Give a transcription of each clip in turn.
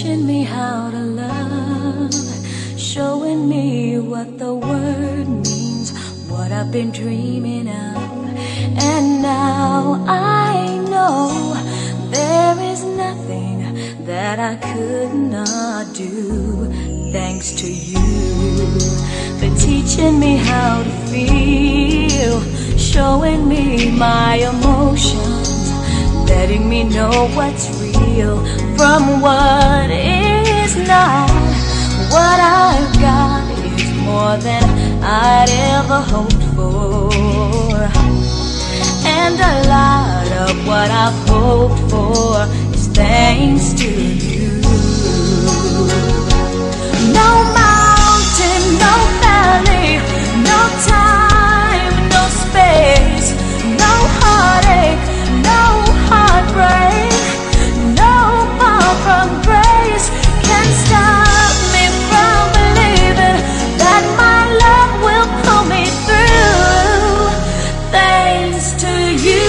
teaching me how to love, showing me what the word means, what I've been dreaming of. And now I know there is nothing that I could not do, thanks to you for teaching me how to feel, showing me my emotions, letting me know what's real from what is not. What I've got is more than I'd ever hoped for, and a lot of what I've hoped for is thanks to you. No mountain, no valley, no time, no space, no heartache, no heartbreak, no far from grace can stop me from believing that my love will pull me through, thanks to you.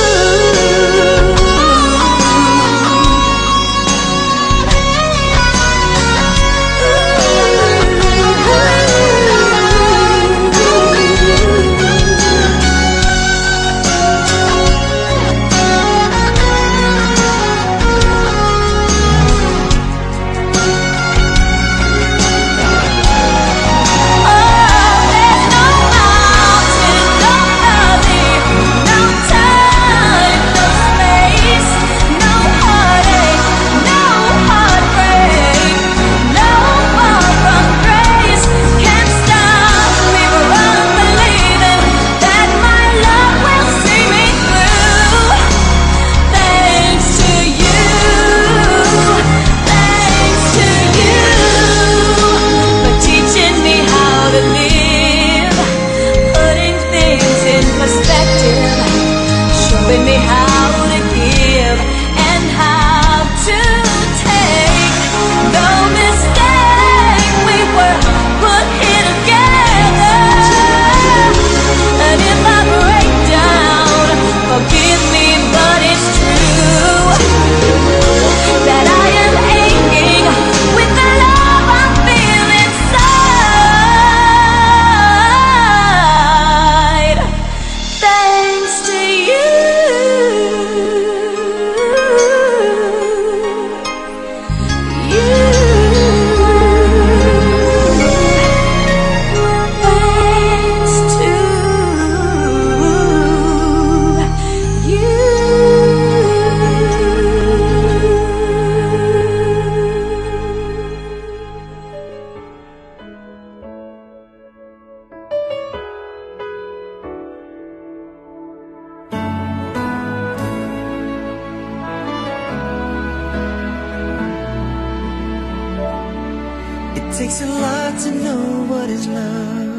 It takes a lot to know what is love.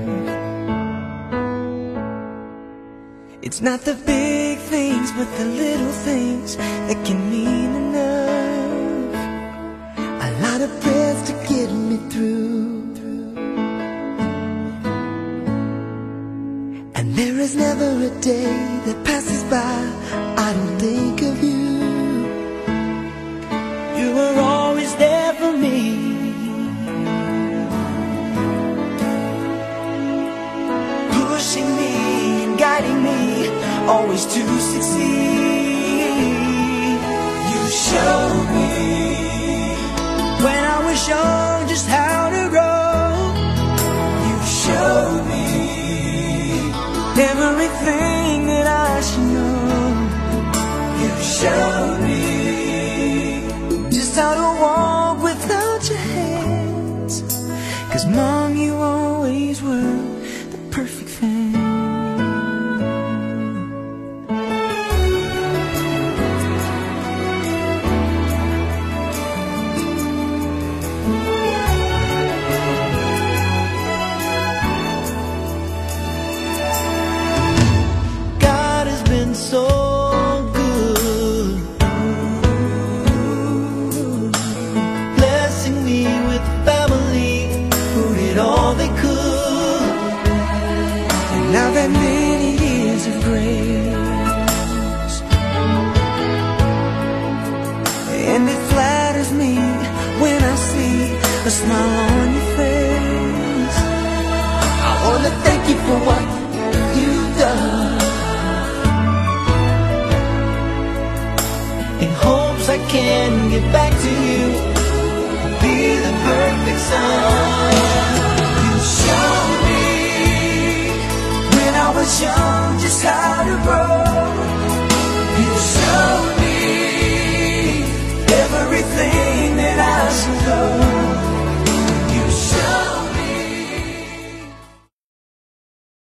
It's not the big things, but the little things that can mean enough. A lot of prayers to get me through, and there is never a day that passes by I don't think of you. You were always there for me, pushing me and guiding me, always to succeed. You showed me when I was young just how to grow. You showed me everything that I should know. You showed me just how to walk without your hands, 'cause Mom, you always were the perfect thing. it back to you. Be the perfect son. You showed me when I was young just how to grow.